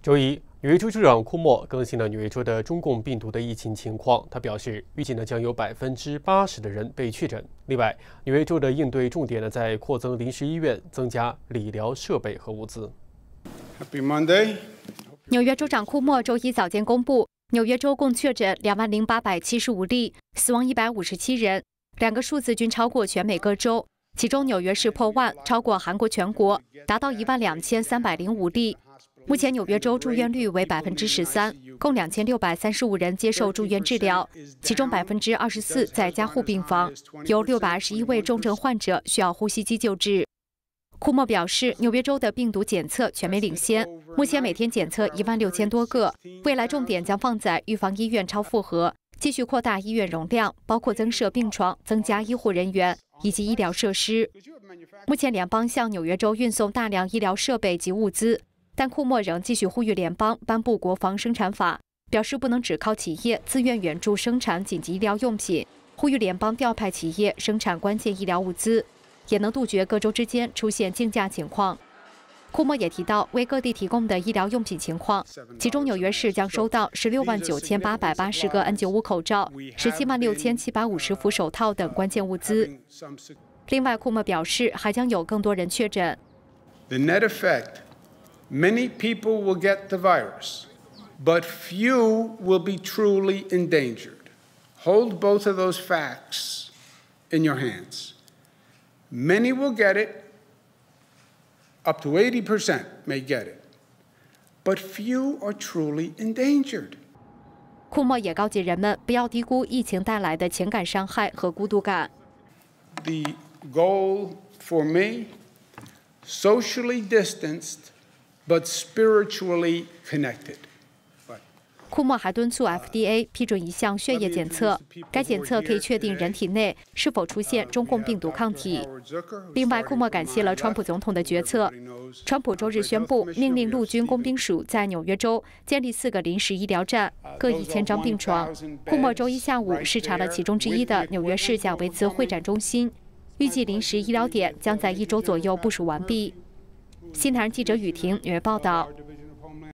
周一，纽约州州长库莫更新了纽约州的中共病毒的疫情情况。他表示，预计将有80%的人被确诊。另外，纽约州的应对重点在扩增临时医院、增加理疗设备和物资。 Happy Monday。 纽约州长库莫周一早间公布，纽约州共确诊20875例，死亡157人，两个数字均超过全美各州。其中，纽约市破万，超过韩国全国，达到12305例。目前纽约州住院率为13%，共2635人接受住院治疗，其中24%在加护病房，有621位重症患者需要呼吸机救治。库莫表示，纽约州的病毒检测全美领先，目前每天检测16000多个，未来重点将放在预防医院超负荷，继续扩大医院容量，包括增设病床、增加医护人员以及医疗设施。目前联邦向纽约州运送大量医疗设备及物资。但库莫仍继续呼吁联邦颁布国防生产法，表示不能只靠企业自愿援助生产紧急医疗用品，呼吁联邦调派企业生产关键医疗物资，也能杜绝各州之间出现竞价情况。库莫也提到为各地提供的医疗用品情况，其中纽约市将收到169880个N95口罩、176750副手套等关键物资。另外，库莫表示还将有更多人确诊。 Many people will get the virus, but few will be truly endangered. Hold both of those facts in your hands. Many will get it, up to 80% may get it, but few are truly endangered. 库莫也告诫人们不要低估疫情带来的情感伤害和孤独感。 The goal for me, socially distanced.But spiritually connected. 库莫还敦促 FDA 批准一项血液检测，该检测可以确定人体内是否出现中共病毒抗体。另外，库莫感谢了川普总统的决策。川普周日宣布命令陆军工兵署在纽约州建立4个临时医疗站，各1000张病床。库莫周一下午视察了其中之一的纽约市贾维茨会展中心，预计临时医疗点将在1周左右部署完毕。新唐人记者雨婷纽约报道。